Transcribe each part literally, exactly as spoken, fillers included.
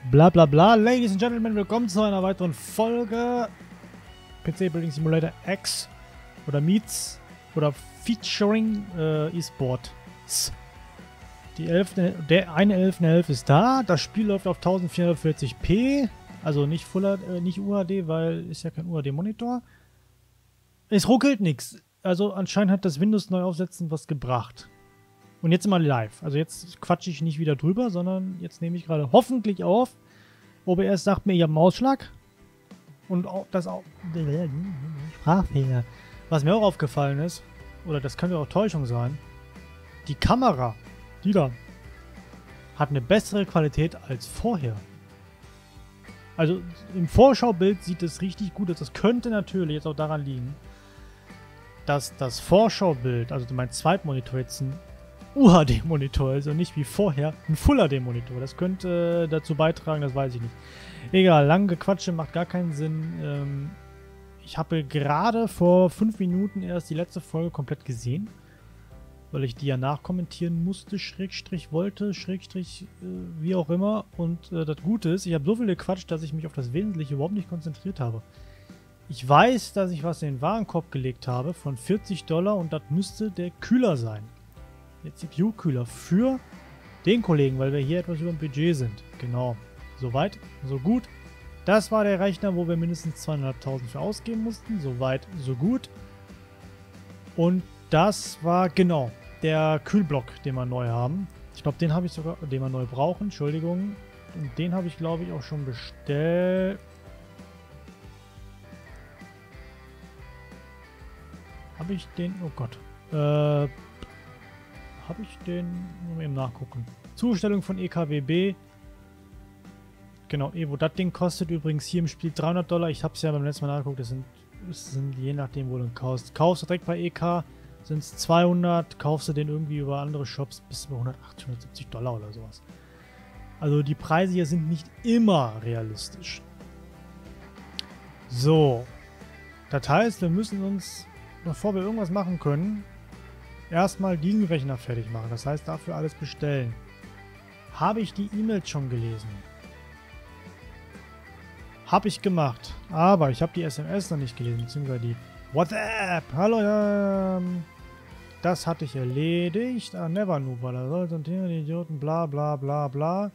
Bla bla bla. Ladies and Gentlemen, willkommen zu einer weiteren Folge P C Building Simulator X oder Meets oder Featuring äh, eSports. Die elfte, der eine elfte elf ist da. Das Spiel läuft auf vierzehnhundertvierzig p. Also nicht Full, äh, nicht U H D, weil ist ja kein U H D-Monitor. Es ruckelt nichts. Also anscheinend hat das Windows neu aufsetzen was gebracht. Und jetzt mal live. Also jetzt quatsche ich nicht wieder drüber, sondern jetzt nehme ich gerade hoffentlich auf. O B S sagt mir, ihr habt einen Ausschlag. Und auch das auch. Sprachfehler. Was mir auch aufgefallen ist, oder das könnte auch Täuschung sein, die Kamera, die da, hat eine bessere Qualität als vorher. Also im Vorschaubild sieht es richtig gut aus. Das könnte natürlich jetzt auch daran liegen, dass das Vorschaubild, also mein Zweitmonitor jetzt ein U H D-Monitor ist und nicht wie vorher ein Full H D-Monitor. Das könnte äh, dazu beitragen, das weiß ich nicht. Egal, lang Gequatsche macht gar keinen Sinn. Ähm, ich habe gerade vor fünf Minuten erst die letzte Folge komplett gesehen, weil ich die ja nachkommentieren musste, Schrägstrich wollte, Schrägstrich äh, wie auch immer. Und äh, das Gute ist, ich habe so viel gequatscht, dass ich mich auf das Wesentliche überhaupt nicht konzentriert habe. Ich weiß, dass ich was in den Warenkorb gelegt habe von vierzig Dollar und das müsste der Kühler sein. Der C P U-Kühler für den Kollegen, weil wir hier etwas über dem Budget sind. Genau. Soweit, so gut. Das war der Rechner, wo wir mindestens zweihunderttausend für ausgeben mussten. Soweit, so gut. Und das war, genau, der Kühlblock, den wir neu haben. Ich glaube, den habe ich sogar, den wir neu brauchen. Entschuldigung. Und den habe ich, glaube ich, auch schon bestellt. Habe ich den, oh Gott. Äh... Habe ich den? Mal eben nachgucken. Zustellung von E K W B. Genau, Evo. Das Ding kostet übrigens hier im Spiel dreihundert Dollar. Ich habe es ja beim letzten Mal nachgeguckt. Das sind, das sind je nachdem, wo du ihn kaufst. Kaufst du direkt bei E K, sind es zweihundert. Kaufst du den irgendwie über andere Shops bis über hundertachtzig, hundertsiebzig Dollar oder sowas. Also die Preise hier sind nicht immer realistisch. So. Das heißt, wir müssen uns, bevor wir irgendwas machen können, erstmal diesen Rechner fertig machen. Das heißt, dafür alles bestellen. Habe ich die E-Mails schon gelesen? Habe ich gemacht. Aber ich habe die S M S noch nicht gelesen, beziehungsweise die WhatsApp. Hallo, ähm, das hatte ich erledigt. Ah, never knew, weil da sollte ein Thema, die Idioten, bla bla bla bla.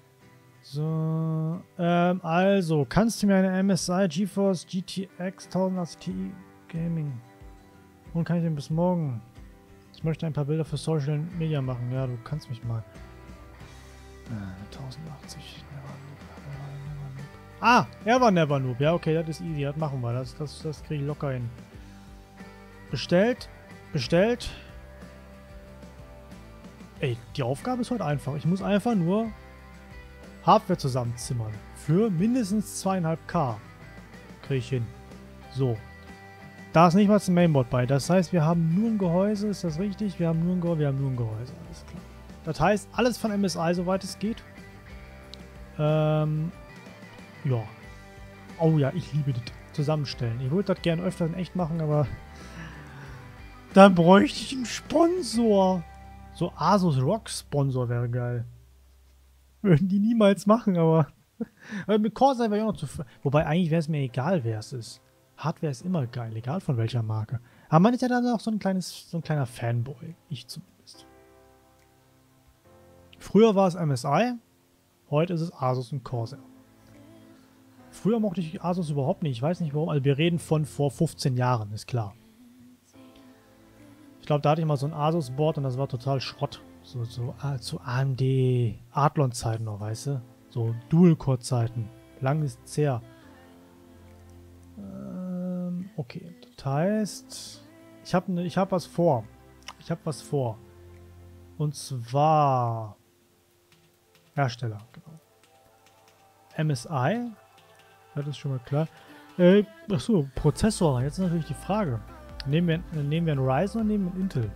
So, ähm, also, kannst du mir eine M S I GeForce G T X tausendachtzig Ti Gaming und kann ich den bis morgen? Ich möchte ein paar Bilder für Social Media machen. Ja, du kannst mich mal. Äh, tausendachtzig. Ah, er war Never Noob. Ja, okay, das ist easy. Das machen wir. Das, das, das kriege ich locker hin. Bestellt. Bestellt. Ey, die Aufgabe ist heute einfach. Ich muss einfach nur Hardware zusammenzimmern. Für mindestens zweieinhalb K. Kriege ich hin. So. Da ist nicht mal das Mainboard bei. Das heißt, wir haben nur ein Gehäuse. Ist das richtig? Wir haben nur ein Gehäuse. Wir haben nur ein Gehäuse. Alles klar. Das heißt, alles von M S I, soweit es geht. Ähm. Ja. Oh ja, ich liebe das Zusammenstellen. Ich würde das gerne öfter in echt machen, aber dann bräuchte ich einen Sponsor. So Asus Rock Sponsor wäre geil. Würden die niemals machen, aber mit Corsair wäre ich auch noch zu. Wobei eigentlich wäre es mir egal, wer es ist. Hardware ist immer geil, egal von welcher Marke. Aber man ist ja dann auch so ein kleines, so ein kleiner Fanboy. Ich zumindest. Früher war es M S I, heute ist es Asus und Corsair. Früher mochte ich Asus überhaupt nicht, ich weiß nicht warum. Also wir reden von vor fünfzehn Jahren, ist klar. Ich glaube, da hatte ich mal so ein Asus-Board und das war total Schrott. So, so ah, zu A M D Athlon-Zeiten noch, weißt du? So Dual-Core-Zeiten. Lang ist es her. Okay, das heißt, ich habe ne, ich hab was vor. Ich habe was vor. Und zwar Hersteller, genau. M S I, das ist schon mal klar. Äh, achso, Prozessor, jetzt ist natürlich die Frage. Nehmen wir, äh, nehmen wir einen Ryzen oder nehmen wir einen Intel?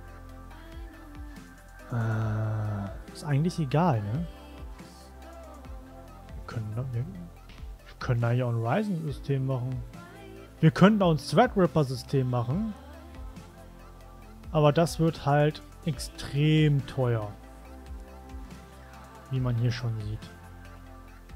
Äh, ist eigentlich egal, ne? Wir können, wir, wir können eigentlich auch ein Ryzen-System machen. Wir könnten auch ein Threadripper-System machen. Aber das wird halt extrem teuer. Wie man hier schon sieht.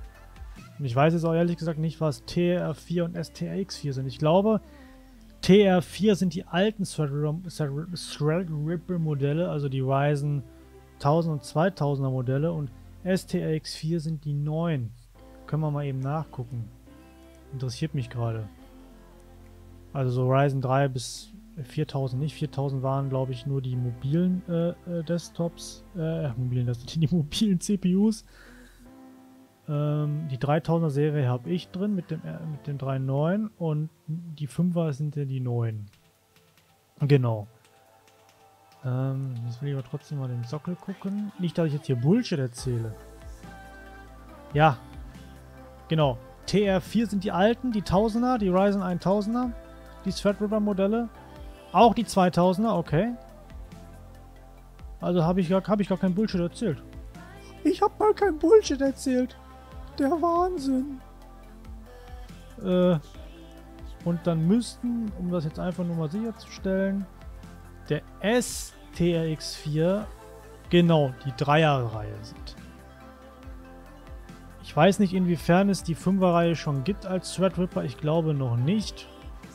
Und ich weiß jetzt auch ehrlich gesagt nicht, was T R vier und S T R X vier sind. Ich glaube, T R vier sind die alten Threadripper Modelle, also die Ryzen tausend und zweitausender Modelle, und S T R X vier sind die neuen. Können wir mal eben nachgucken. Interessiert mich gerade. Also so Ryzen drei bis viertausend nicht. viertausend waren, glaube ich, nur die mobilen äh, äh, Desktops. Äh, mobilen Desktops, die mobilen C P Us. Ähm, die dreitausender Serie habe ich drin mit dem, äh, mit dem drei Punkt neun und die fünfer sind ja die neuen. Genau. Ähm, jetzt will ich aber trotzdem mal den Sockel gucken. Nicht, dass ich jetzt hier Bullshit erzähle. Ja. Genau. T R vier sind die alten, die tausender, die Ryzen tausender, die Threadripper Modelle. Auch die zweitausender, okay. Also habe ich, hab ich gar kein Bullshit erzählt. Ich habe mal kein Bullshit erzählt. Der Wahnsinn. Äh, und dann müssten, um das jetzt einfach nur mal sicherzustellen, der S T R X vier genau die Dreier-Reihe sind. Ich weiß nicht, inwiefern es die Fünfer-Reihe schon gibt als Threadripper. Ich glaube noch nicht.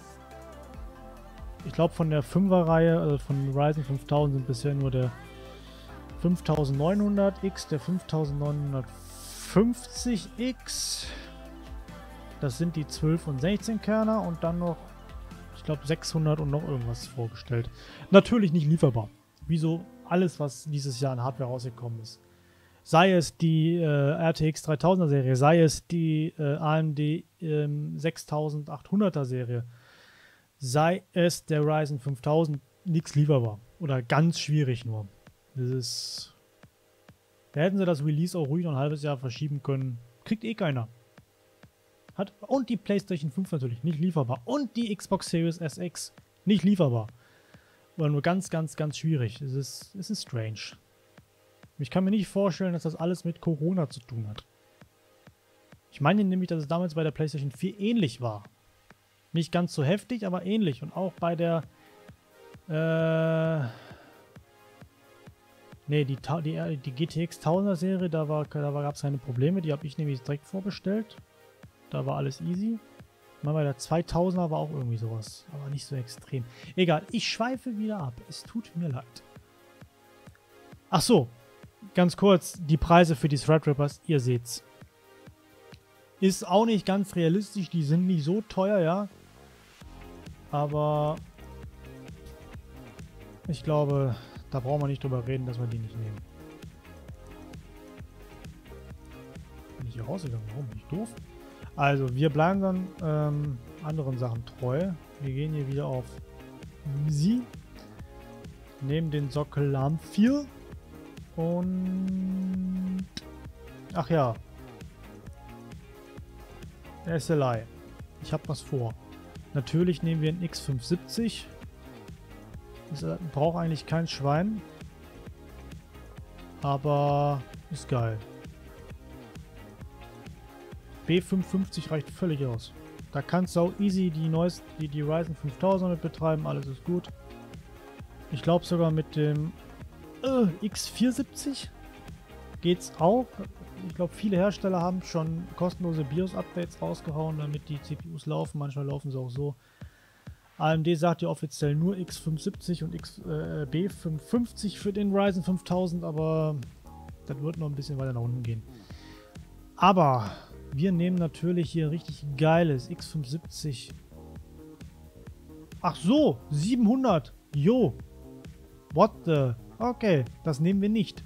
Ich glaube, von der Fünfer-Reihe, also von Ryzen fünftausend, sind bisher nur der fünftausendneunhundert X, der fünftausendneunhundertfünfzig X. Das sind die zwölf und sechzehn Kerner und dann noch, ich glaube, sechshundert und noch irgendwas vorgestellt. Natürlich nicht lieferbar. Wieso alles, was dieses Jahr an Hardware rausgekommen ist. Sei es die äh, R T X dreitausender Serie, sei es die äh, A M D ähm, sechstausendachthunderter Serie, sei es der Ryzen fünftausend, nichts lieferbar. Oder ganz schwierig nur. Das ist... Da hätten sie das Release auch ruhig noch ein halbes Jahr verschieben können. Kriegt eh keiner. Hat, und die PlayStation fünf natürlich nicht lieferbar. Und die Xbox Series S X nicht lieferbar. Oder nur ganz, ganz, ganz schwierig. Es ist, es ist strange. Ich kann mir nicht vorstellen, dass das alles mit Corona zu tun hat. Ich meine nämlich, dass es damals bei der PlayStation vier ähnlich war. Nicht ganz so heftig, aber ähnlich. Und auch bei der... Äh... Ne, die, die, die G T X tausender Serie, da, war, da gab es keine Probleme. Die habe ich nämlich direkt vorbestellt. Da war alles easy. Mal bei der zweitausender war auch irgendwie sowas. Aber nicht so extrem. Egal, ich schweife wieder ab. Es tut mir leid. Ach so, ganz kurz. Die Preise für die Threadrippers, ihr seht's. Ist auch nicht ganz realistisch. Die sind nicht so teuer, ja. Aber ich glaube, da brauchen wir nicht drüber reden, dass wir die nicht nehmen. Bin ich hier rausgegangen? Warum? Bin ich doof? Also, wir bleiben dann ähm, anderen Sachen treu. Wir gehen hier wieder auf Sie. Nehmen den Sockel A M vier. Und... Ach ja. S L I. Ich habe was vor. Natürlich nehmen wir einen X fünfhundertsiebzig. Das braucht eigentlich kein Schwein. Aber ist geil. B fünfhundertfünfzig reicht völlig aus. Da kannst du auch easy die neuesten, die, die Ryzen fünftausend mit betreiben. Alles ist gut. Ich glaube sogar mit dem äh, X vierhundertsiebzig geht's auch. Ich glaube, viele Hersteller haben schon kostenlose BIOS-Updates rausgehauen, damit die C P Us laufen. Manchmal laufen sie auch so. A M D sagt ja offiziell nur X fünfhundertsiebzig und X, äh, B fünfhundertfünfzig für den Ryzen fünftausend, aber das wird noch ein bisschen weiter nach unten gehen. Aber wir nehmen natürlich hier richtig geiles X fünfhundertsiebzig. Ach so, siebenhundert. Jo. What the? Okay, das nehmen wir nicht.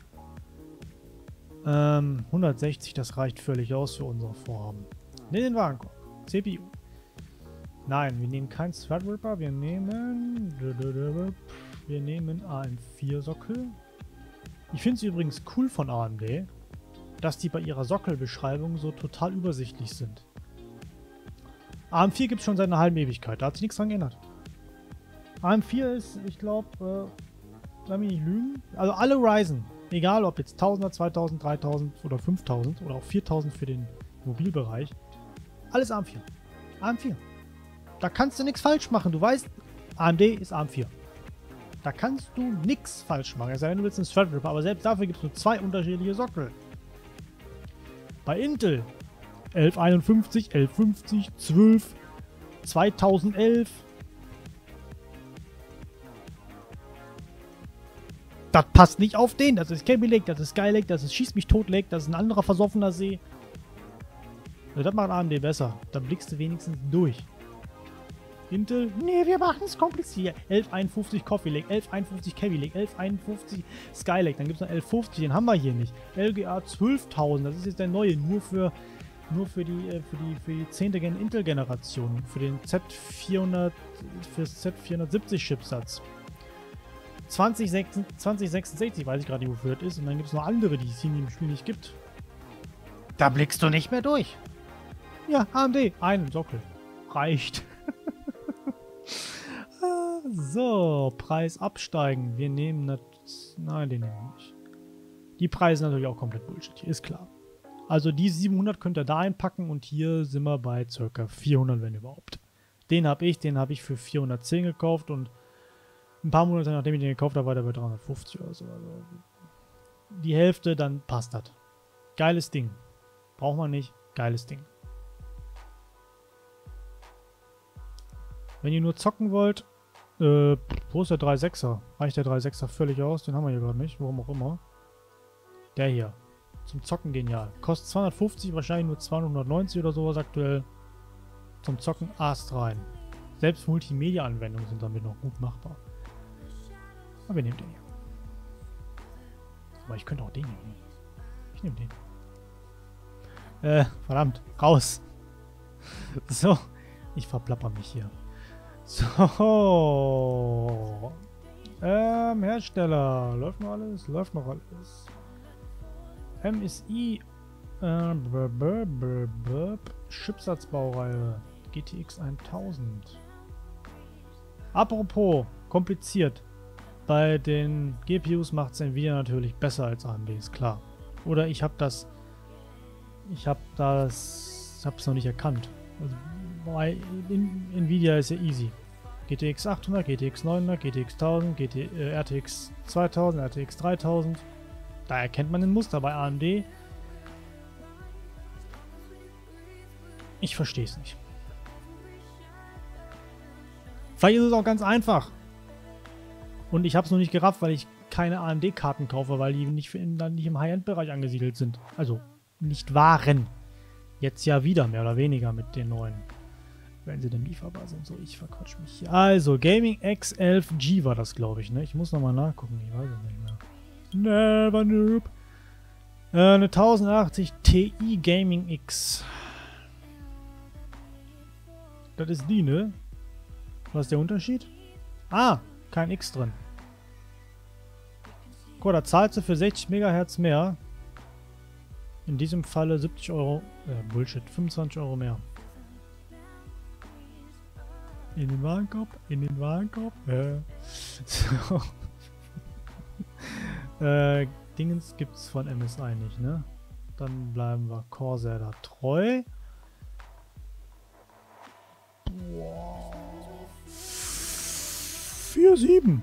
Ähm, hundertsechzig, das reicht völlig aus für unser Vorhaben. Nehmen den Warenkorb. C P U. Nein, wir nehmen keinen Threadripper, wir nehmen... Wir nehmen A M vier Sockel. Ich finde es übrigens cool von A M D, dass die bei ihrer Sockelbeschreibung so total übersichtlich sind. A M vier gibt es schon seit einer halben Ewigkeit, da hat sich nichts dran geändert. A M vier ist, ich glaube, äh, lass mich nicht lügen, also alle Ryzen, egal ob jetzt tausender, zweitausend, dreitausend oder fünftausend oder auch viertausend für den Mobilbereich, alles A M vier. A M vier. Da kannst du nichts falsch machen. Du weißt, A M D ist A M vier. Da kannst du nichts falsch machen. Es sei denn, du willst einen Threadripper, aber selbst dafür gibt es nur zwei unterschiedliche Sockel. Bei Intel elf einundfünfzig, elf fünfzig, zwölf, zweitausendelf. Das passt nicht auf den. Das ist Cabby Lake, das ist Sky Lake, das ist Schieß mich tot Lake, das ist ein anderer versoffener See. Ja, das macht A M D besser. Da blickst du wenigstens durch. Intel, nee, wir machen es kompliziert. elf einundfünfzig Coffee Lake, elf einundfünfzig Cabby Lake, elf einundfünfzig Sky Lake. Dann gibt es noch elf fünfzig, den haben wir hier nicht. L G A zwölftausend, das ist jetzt der neue, nur für nur für die für die für die zehnte Intel Generation, für den Z vierhundert, für das Z vierhundertsiebzig Chipsatz. zwanzig sechsundsechzig, weiß ich gerade nicht, wofür das ist. Und dann gibt es noch andere, die es hier im Spiel nicht gibt. Da blickst du nicht mehr durch. Ja, A M D, einen Sockel. Reicht. So, Preis absteigen. Wir nehmen das. Nein, den nehmen wir nicht. Die Preise sind natürlich auch komplett Bullshit. Hier ist klar. Also die siebenhundert könnt ihr da einpacken und hier sind wir bei ca. vierhundert, wenn überhaupt. Den habe ich, den habe ich für vierhundertzehn gekauft und ein paar Monate nachdem ich den gekauft habe, war der bei dreihundertfünfzig oder so. Also die Hälfte, dann passt das. Geiles Ding. Braucht man nicht. Geiles Ding. Wenn ihr nur zocken wollt, äh, wo ist der drei Komma sechser? Reicht der drei Komma sechser völlig aus? Den haben wir hier gerade nicht, warum auch immer. Der hier. Zum Zocken genial. Kostet zweihundertfünfzig, wahrscheinlich nur zweihundertneunzig oder sowas aktuell. Zum Zocken Ast rein. Selbst Multimedia-Anwendungen sind damit noch gut machbar. Aber wir nehmen den hier. Aber ich könnte auch den hier nehmen. Ich nehme den. Äh, verdammt. Raus. So. Ich verplapper mich hier. So. Ähm, Hersteller. Läuft noch alles? Läuft noch alles. M S I. Äh, b -b -b -b Chipsatzbaureihe. G T X tausend. Apropos, kompliziert. Bei den G P Us macht es Nvidia natürlich besser als A M D, ist klar. Oder ich habe das. Ich habe das. Ich habe es noch nicht erkannt. Also, bei Nvidia ist ja easy. G T X achthundert, G T X neunhundert, G T X tausend, GT, äh, R T X zweitausend, R T X dreitausend. Da erkennt man den Muster. Bei A M D. Ich verstehe es nicht. Vielleicht ist es auch ganz einfach. Und ich habe es noch nicht gerafft, weil ich keine A M D-Karten kaufe, weil die nicht, in, dann nicht im High-End-Bereich angesiedelt sind. Also nicht waren. Jetzt ja wieder, mehr oder weniger mit den neuen. Wenn sie denn lieferbar sind. So, ich verquatsch mich hier. Also, Gaming X elf G war das, glaube ich, ne? Ich muss nochmal nachgucken. Ich weiß es nicht mehr. Never noob. Äh, eine tausendachtzig Ti Gaming X. Das ist die, ne? Was ist der Unterschied? Ah, kein X drin. Guck mal, da zahlst du für sechzig Megahertz mehr. In diesem Falle siebzig Euro. Äh, Bullshit. fünfundzwanzig Euro mehr. In den Warenkorb, in den Warenkorb. Äh. So. äh, Dingens gibt's von M S I nicht, ne? Dann bleiben wir Corsair da treu. Boah. vier Komma sieben.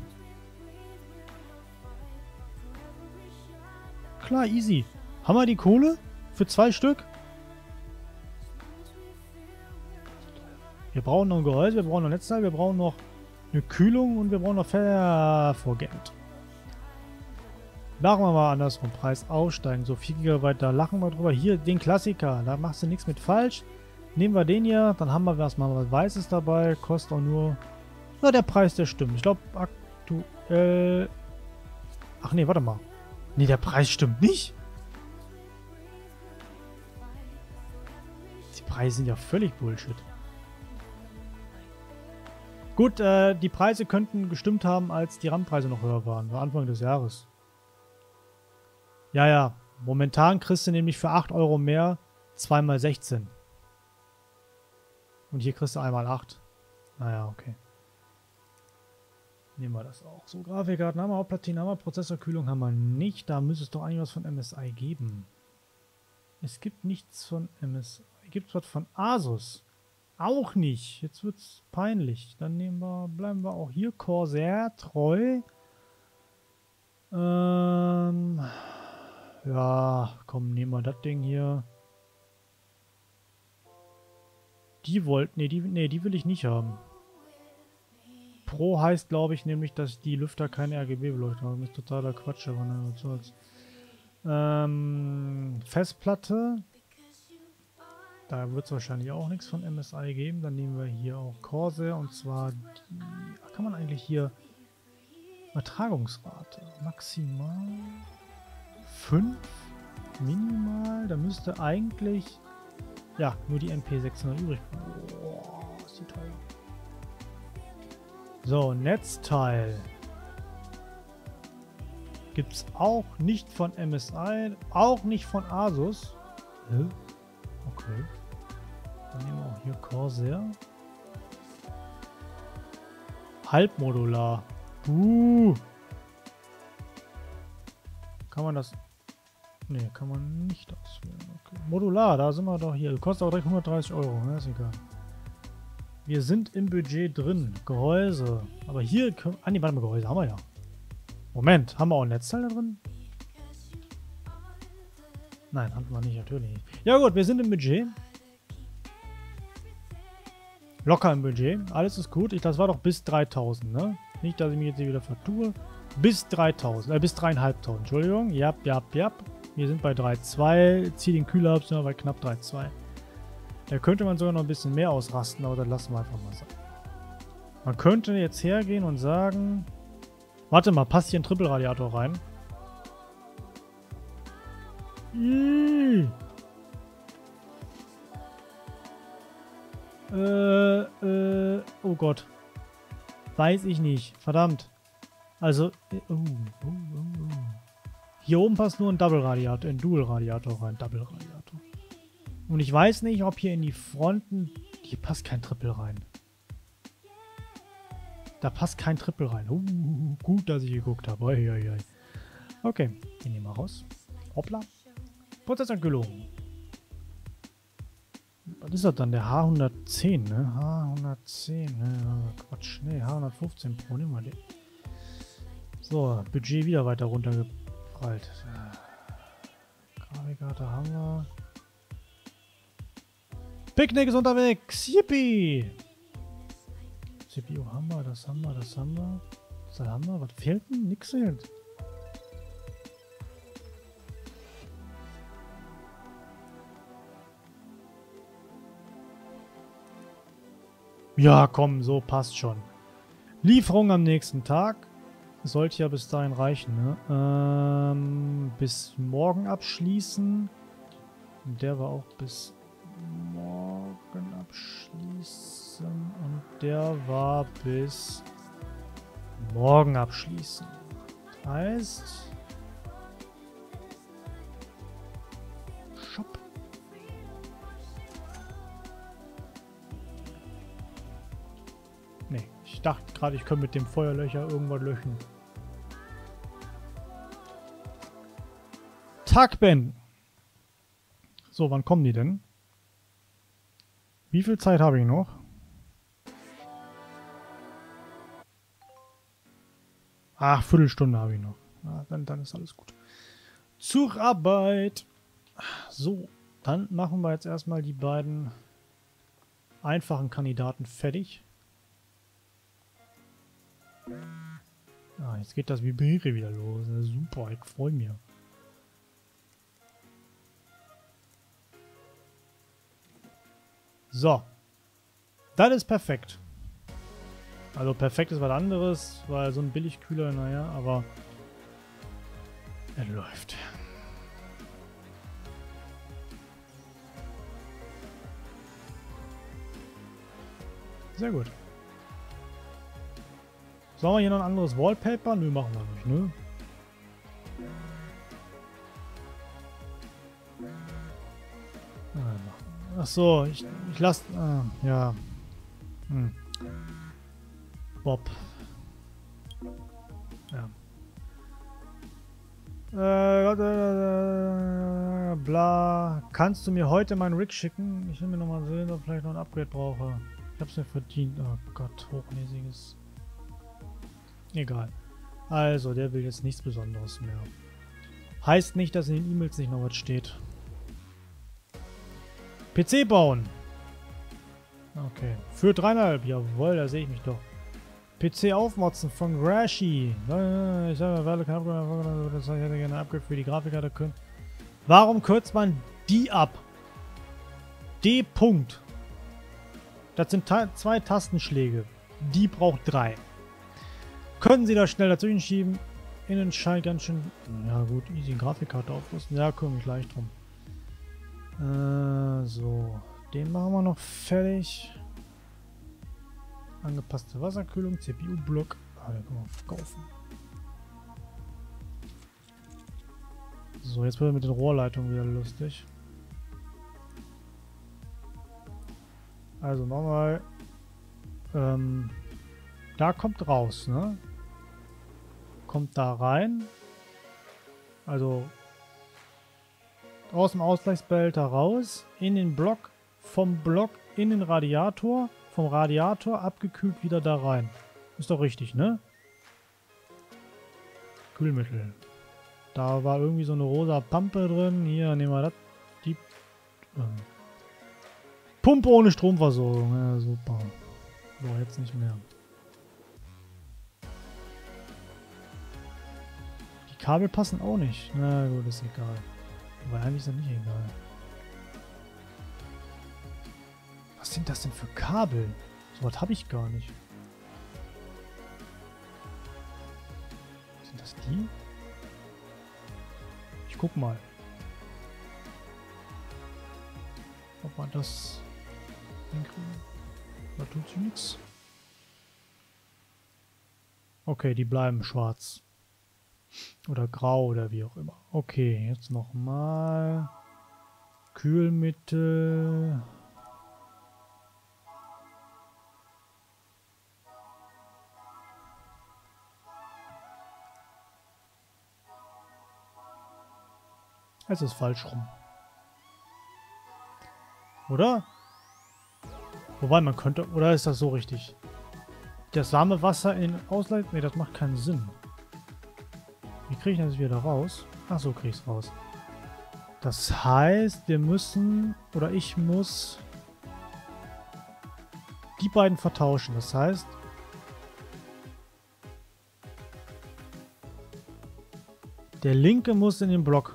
Klar, easy. Haben wir die Kohle? Für zwei Stück? Wir brauchen noch ein Gehäuse, wir brauchen noch Netzteil, wir brauchen noch eine Kühlung und wir brauchen noch Vervorgeld. Machen wir mal andersrum. Preis aussteigen. So vier Gigabyte, da lachen wir drüber. Hier, den Klassiker. Da machst du nichts mit falsch. Nehmen wir den hier. Dann haben wir erstmal was Weißes dabei. Kostet auch nur... Na, der Preis, der stimmt. Ich glaube, aktuell... Ach nee, warte mal. Nee, der Preis stimmt nicht. Die Preise sind ja völlig Bullshit. Gut, äh, die Preise könnten gestimmt haben, als die RAM-Preise noch höher waren. War Anfang des Jahres. Ja, ja. Momentan kriegst du nämlich für acht Euro mehr zwei mal sechzehn. Und hier kriegst du einmal acht. Naja, okay. Nehmen wir das auch. So, Grafikkarten haben wir, Hauptplatinen haben wir, Prozessorkühlung haben wir nicht. Da müsste es doch eigentlich was von M S I geben. Es gibt nichts von M S I. Gibt es was von Asus? Auch nicht. Jetzt wird es peinlich. Dann nehmen wir, bleiben wir auch hier Corsair treu. Ähm... Ja, komm, nehmen wir das Ding hier. Die wollt... Nee, die, nee, die will ich nicht haben. Pro heißt, glaube ich, nämlich, dass die Lüfter keine R G B-Beleuchtung haben. Das ist totaler Quatsch, aber ne, was soll's. Ähm, Festplatte. Da wird es wahrscheinlich auch nichts von M S I geben. Dann nehmen wir hier auch Corsair und zwar die... Kann man eigentlich hier... Übertragungsrate. Maximal... fünf? Minimal? Da müsste eigentlich... Ja, nur die M P sechshundert übrig. Boah, ist die teuer. So, Netzteil. Gibt es auch nicht von M S I, auch nicht von Asus. Hä? Okay. Dann nehmen wir auch hier Corsair. Halbmodular. Uh. Kann man das... Ne, kann man nicht auswählen. Okay. Modular, da sind wir doch hier. Kostet aber direkt hundertdreißig Euro, ne? Ist egal. Wir sind im Budget drin. Gehäuse. Aber hier können... Ah, ne, warte mal, Gehäuse haben wir ja. Moment, haben wir auch ein Netzteil da drin? Nein, haben wir nicht, natürlich nicht. Ja gut, wir sind im Budget. Locker im Budget. Alles ist gut. Ich, das war doch bis dreitausend, ne? Nicht, dass ich mich jetzt hier wieder vertue. Bis dreitausend, äh, bis dreieinhalbtausend. Entschuldigung. Jap, jap, jap. Wir sind bei drei Komma zwei. Zieh den Kühler ab, sind wir bei knapp drei Komma zwei. Da könnte man sogar noch ein bisschen mehr ausrasten, aber das lassen wir einfach mal sein. Man könnte jetzt hergehen und sagen... Warte mal, passt hier ein Triple-Radiator rein? Ihhh. Äh, äh, oh Gott. Weiß ich nicht. Verdammt. Also, äh, oh, oh, oh, oh. Hier oben passt nur ein Double-Radiator, ein Dual-Radiator rein. Double-Radiator. Und ich weiß nicht, ob hier in die Fronten... Hier passt kein Triple rein. Da passt kein Triple rein. Uh, gut, dass ich geguckt habe. Oi, oi, oi. Okay, den nehmen wir raus. Hoppla. Prozessorkühlung. Was ist das dann? Der H hundertzehn, ne? H hundertzehn, ne? Quatsch. Ne, H hundertfünfzehn Pro. Nehmen wir den. So, Budget wieder weiter runtergeprallt. Grafikkarte haben wir. Picknick ist unterwegs. Yippie! C P U haben wir, das haben wir, das haben wir. Das haben wir. Was fehlt denn? Nix fehlt. Ja, komm, so passt schon. Lieferung am nächsten Tag. Sollte ja bis dahin reichen, ne? Ähm, bis morgen abschließen. Und der war auch bis morgen abschließen. Und der war bis morgen abschließen. Das heißt... Shop. Nee, ich dachte gerade, ich könnte mit dem Feuerlöcher irgendwas löschen. Tagben. So, wann kommen die denn? Wie viel Zeit habe ich noch? Ach, Viertelstunde habe ich noch. Ah, dann, dann ist alles gut. Zur Arbeit. So, dann machen wir jetzt erstmal die beiden einfachen Kandidaten fertig. Ah, jetzt geht das Vibriere wieder los. Super, ich freue mich. So. Das ist perfekt. Also perfekt ist was anderes, weil so ein Billigkühler, naja, aber er läuft. Sehr gut. Sollen wir hier noch ein anderes Wallpaper? Nö, machen wir nicht, ne? Ach so, ich, ich lasse... Ah, ja. Hm. Bob. Ja. Äh, äh, bla. Kannst du mir heute meinen Rig schicken? Ich will mir nochmal sehen, ob ich vielleicht noch ein Upgrade brauche. Ich hab's mir verdient. Oh Gott, hochnäsiges. Egal. Also, der will jetzt nichts Besonderes mehr. Heißt nicht, dass in den E-Mails nicht noch was steht. P C bauen. Okay. Für dreieinhalb. Jawohl, da sehe ich mich doch. P C aufmotzen von Grashi. Ich habe keine Upgrade, das hätte gerne ein Upgrade für die Grafikkarte können. Warum kürzt man die ab? D. Punkt. Das sind ta zwei Tastenschläge. Die braucht drei. Können Sie das schnell dazwischen schieben? Innen scheint ganz schön... Ja gut, easy Grafikkarte aufrüsten. Ja, kümmere mich gleich drum. Äh, so. Den machen wir noch fertig. Angepasste Wasserkühlung, C P U-Block. Ah, den können wir verkaufen. So, jetzt wird mit den Rohrleitungen wieder lustig. Also nochmal. Ähm, da kommt raus, ne? Kommt da rein. Also aus dem Ausgleichsbehälter raus. In den Block. Vom Block in den Radiator. Vom Radiator abgekühlt wieder da rein. Ist doch richtig, ne? Kühlmittel. Da war irgendwie so eine rosa Pampe drin. Hier, nehmen wir das. Die äh, Pumpe ohne Stromversorgung. Ja, super. So, jetzt nicht mehr. Die Kabel passen auch nicht. Na gut, ist egal. Aber eigentlich ist das nicht egal. Was sind das denn für Kabel? So was habe ich gar nicht. Sind das die? Ich guck mal. Ob man das hinkriegen. Da tut sich nichts. Okay, die bleiben schwarz. Oder grau oder wie auch immer. Okay, jetzt nochmal. Kühlmittel. Es ist falsch rum. Oder? Wobei man könnte... Oder ist das so richtig? Das warme Wasser in den Ausleiten... Ne, das macht keinen Sinn. Wie kriege ich das wieder raus? Ach so, kriege ich es raus. Das heißt, wir müssen... Oder ich muss... die beiden vertauschen. Das heißt... der linke muss in den Block.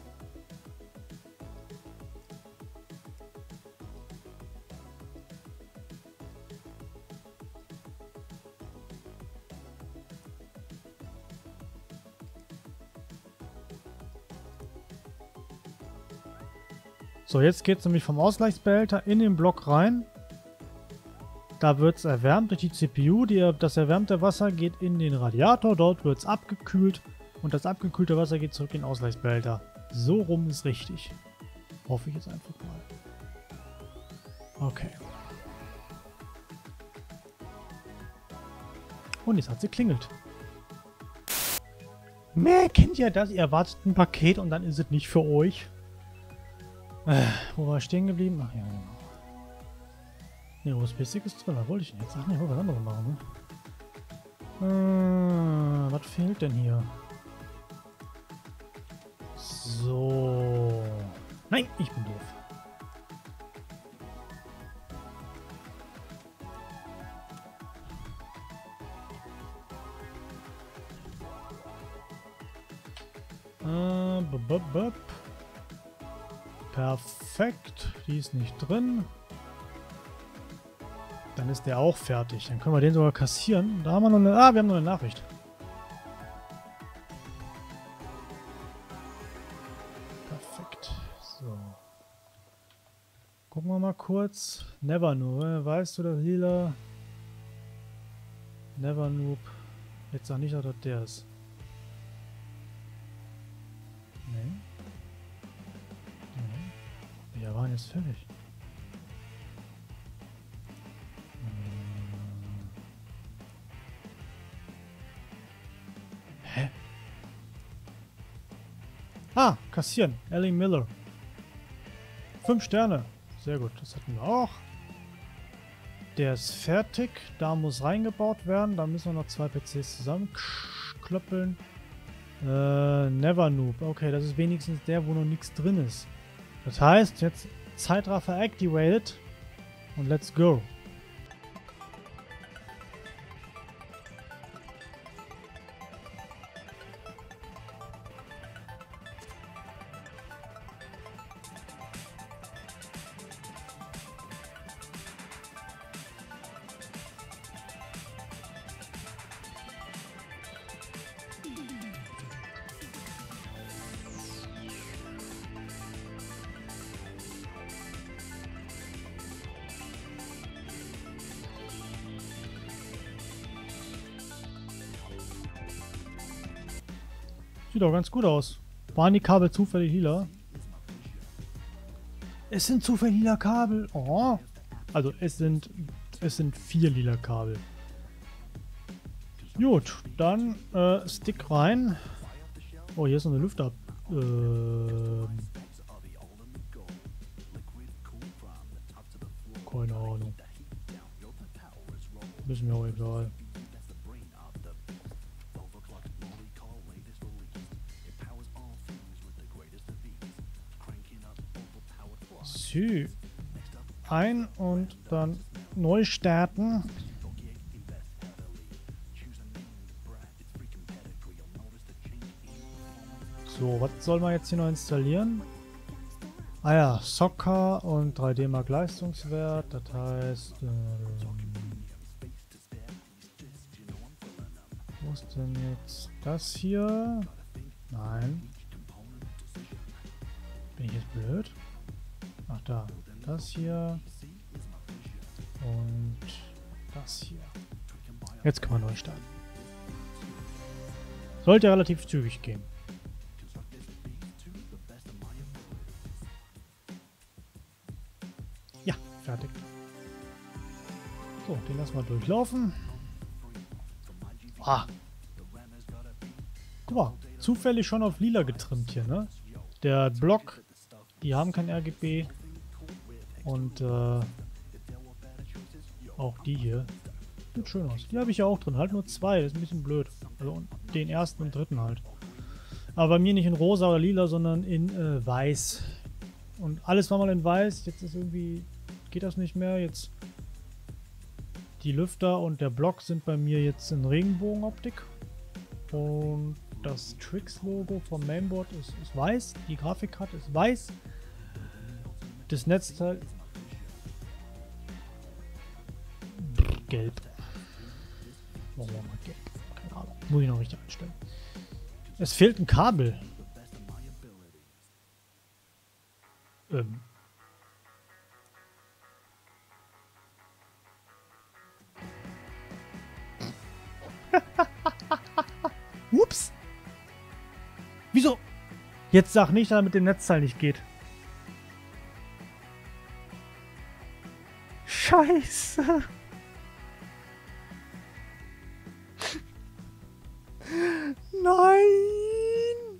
So, jetzt geht es nämlich vom Ausgleichsbehälter in den Block rein. Da wird es erwärmt durch die C P U. Die, das erwärmte Wasser geht in den Radiator. Dort wird es abgekühlt. Und das abgekühlte Wasser geht zurück in den Ausgleichsbehälter. So rum ist richtig. Hoffe ich jetzt einfach mal. Okay. Und jetzt hat sie klingelt. Mehr kennt ihr das? Ihr erwartet ein Paket und dann ist es nicht für euch. Äh, wo war ich stehen geblieben? Ach ja, genau. Ne, U S B-Stick ist drin. Was wollte ich denn jetzt? Ach ne, ich wollte was anderes machen, ne? Äh, was fehlt denn hier? So. Nein, ich bin doof. Äh, b -b -b Perfekt. Die ist nicht drin. Dann ist der auch fertig. Dann können wir den sogar kassieren. Da haben wir noch eine... Ah, wir haben noch eine Nachricht. Perfekt. So. Gucken wir mal kurz. Never Noob. Weißt du das, Lila? Never Noob. Jetzt sag nicht, dass das der ist. Nee. Nee. Wir waren jetzt fertig. Hä? Ah, kassieren. Ellie Miller. Fünf Sterne. Sehr gut, das hatten wir auch. Der ist fertig. Da muss reingebaut werden. Da müssen wir noch zwei P Cs zusammenklöppeln. Äh, Never Noob. Okay, das ist wenigstens der, wo noch nichts drin ist. Das heißt, jetzt Zeitraffer activated. Und let's go. Sieht auch ganz gut aus. Waren die Kabel zufällig lila? Es sind zufällig lila Kabel. Oh. Also es sind es sind vier lila Kabel. Gut, dann äh, Stick rein. Oh, hier ist noch eine Lüfter. Ähm. Keine Ahnung. Ist mir auch egal. So. Ein und dann neu starten. So, was soll man jetzt hier noch installieren? Ah ja, Soccer und drei D Mark Leistungswert. Das heißt, ähm, wo ist denn jetzt das hier? Nein. Bin ich jetzt blöd? Ach da, das hier und das hier. Jetzt kann man neu starten. Sollte relativ zügig gehen. Ja, fertig. So, den lassen wir durchlaufen. Ah. Guck mal, zufällig schon auf lila getrimmt hier, ne? Der Block, die haben kein R G B. Und äh, auch die hier. Sieht schön aus. Die habe ich ja auch drin. Halt nur zwei. Das ist ein bisschen blöd. Also den ersten und dritten halt. Aber bei mir nicht in rosa oder lila, sondern in äh, weiß. Und alles war mal in weiß. Jetzt ist irgendwie... Geht das nicht mehr. Jetzt... Die Lüfter und der Block sind bei mir jetzt in Regenbogenoptik. Und das Trix-Logo vom Mainboard ist, ist weiß. Die Grafikkarte ist weiß. Das Netzteil... Gelb. Warum auch mal gelb? Keine Ahnung. Muss ich noch richtig einstellen. Es fehlt ein Kabel. Ähm. Ups. Wieso? Jetzt sag nicht, dass er mit dem Netzteil nicht geht. Scheiße. Nein.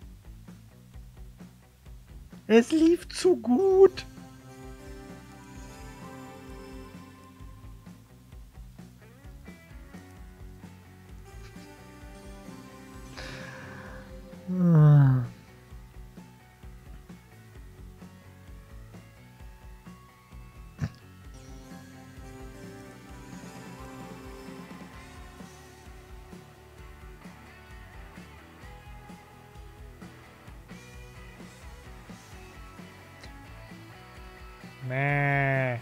Es lief zu gut. Ah. Mäh.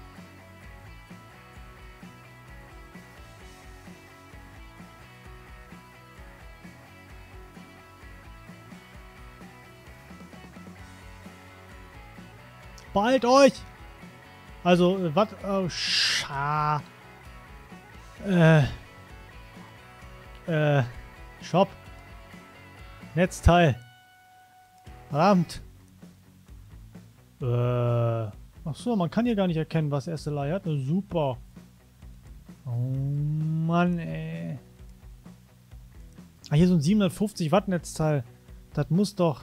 Bald euch! Also, äh, was? Oh, scha. Äh. Äh. Shop. Netzteil. Verdammt. Äh. Ach so, man kann hier gar nicht erkennen, was S L I hat. Na, super. Oh Mann, ey. Ah, hier so ein siebenhundertfünfzig Watt Netzteil. Das muss doch...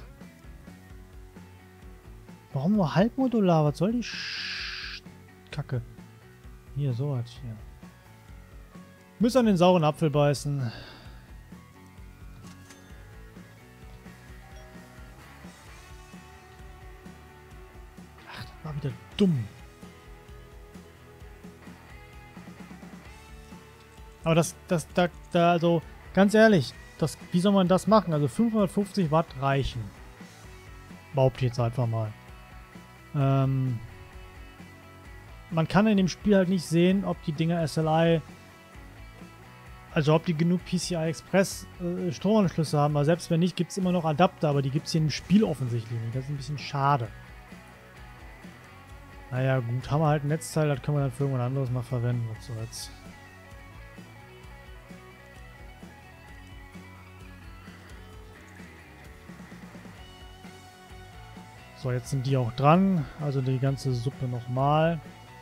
Warum nur halbmodular? Was soll die Sch Kacke? Hier, so was hier. Müssen an den sauren Apfel beißen. Ach, das war wieder dumm. Aber das, das, da, da, also, ganz ehrlich, das, wie soll man das machen? Also fünfhundertfünfzig Watt reichen. Behaupte ich jetzt einfach mal. Ähm, man kann in dem Spiel halt nicht sehen, ob die Dinger S L I, also ob die genug P C I Express äh, Stromanschlüsse haben. Aber selbst wenn nicht, gibt es immer noch Adapter, aber die gibt es hier im Spiel offensichtlich nicht. Das ist ein bisschen schade. Naja, gut, haben wir halt ein Netzteil, das können wir dann für irgendwas anderes mal verwenden. Was soll's. So, jetzt sind die auch dran. Also die ganze Suppe nochmal.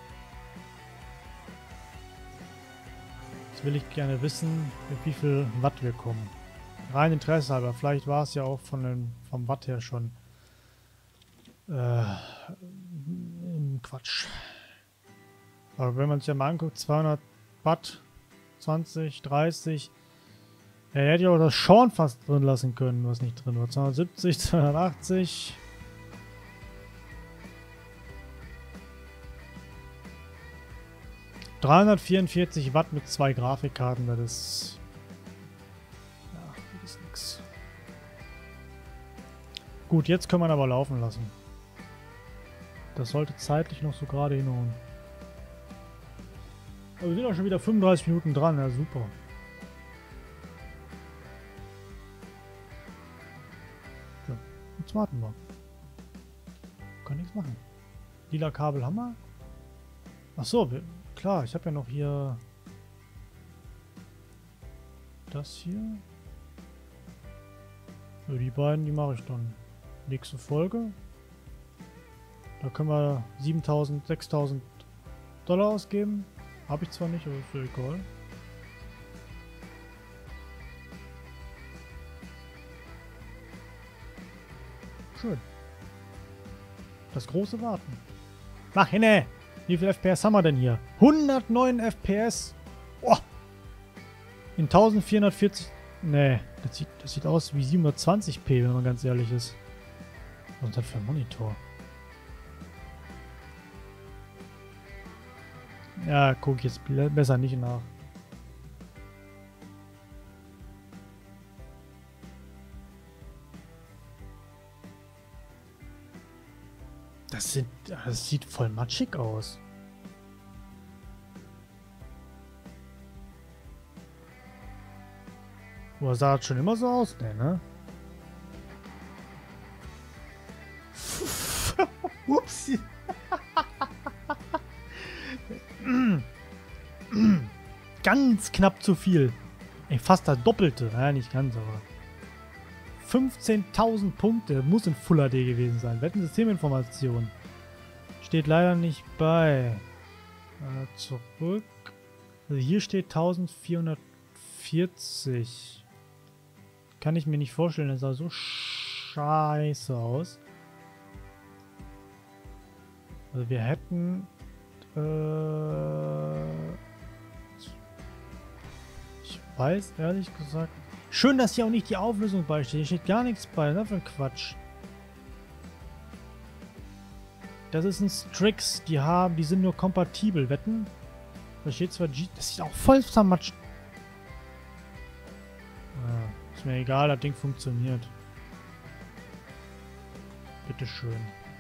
Jetzt will ich gerne wissen, mit wie viel Watt wir kommen. Rein Interesse halber. Vielleicht war es ja auch von den, vom Watt her schon äh, Quatsch. Aber wenn man sich ja mal anguckt, zweihundert Watt, zwanzig, dreißig. Er hätte ja auch das Sean fast drin lassen können, was nicht drin war. zweihundertsiebzig, zweihundertachtzig. dreihundertvierundvierzig Watt mit zwei Grafikkarten, das ist... Ja, das ist nix. Gut, jetzt können wir ihn aber laufen lassen. Das sollte zeitlich noch so gerade hinhauen. Aber wir sind auch schon wieder fünfunddreißig Minuten dran, ja super. So, jetzt warten wir. Kann nichts machen. Lila Kabel haben wir. Achso, wir... Klar, ich habe ja noch hier das hier. Ja, die beiden, die mache ich dann. Nächste Folge. Da können wir siebentausend, sechstausend Dollar ausgeben. Habe ich zwar nicht, aber ist ja egal. Schön. Das große Warten. Mach hinne! Wie viel F P S haben wir denn hier? hundertneun F P S? Oh. In vierzehnhundertvierzig... Nee, das sieht, das sieht aus wie siebenhundertzwanzig p, wenn man ganz ehrlich ist. Was ist das für ein Monitor? Ja, guck jetzt besser nicht nach. Das, sind, das sieht voll matschig aus. Oder sah das schon immer so aus? Nee, ne? Upsi. Ganz knapp zu viel. Ey, fast das Doppelte. Naja, nicht ganz, aber... fünfzehntausend Punkte. Muss in Full H D gewesen sein. Wettensysteminformation. Steht leider nicht bei. Äh, zurück. Also hier steht vierzehnhundertvierzig. Kann ich mir nicht vorstellen. Das sah so scheiße aus. Also wir hätten... Äh, ich weiß ehrlich gesagt... Schön, dass hier auch nicht die Auflösung beisteht. Hier steht gar nichts bei. Was für ein Quatsch. Das ist ein Strix. Die haben, die sind nur kompatibel. Wetten? Da steht zwar G... Das sieht auch voll zermatscht. Ah, ist mir egal, das Ding funktioniert. Bitteschön.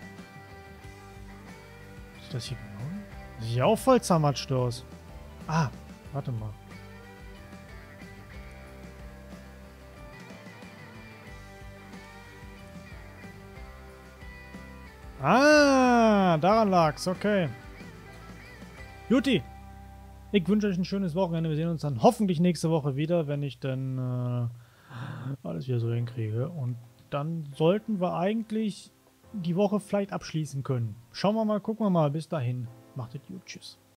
Ist das hier genau? Das sieht ja auch voll zermatscht aus. Ah, warte mal. Ah, daran lag's. Okay. Juti. Ich wünsche euch ein schönes Wochenende. Wir sehen uns dann hoffentlich nächste Woche wieder, wenn ich dann äh, alles wieder so hinkriege. Und dann sollten wir eigentlich die Woche vielleicht abschließen können. Schauen wir mal, gucken wir mal. Bis dahin. Macht es gut. Tschüss.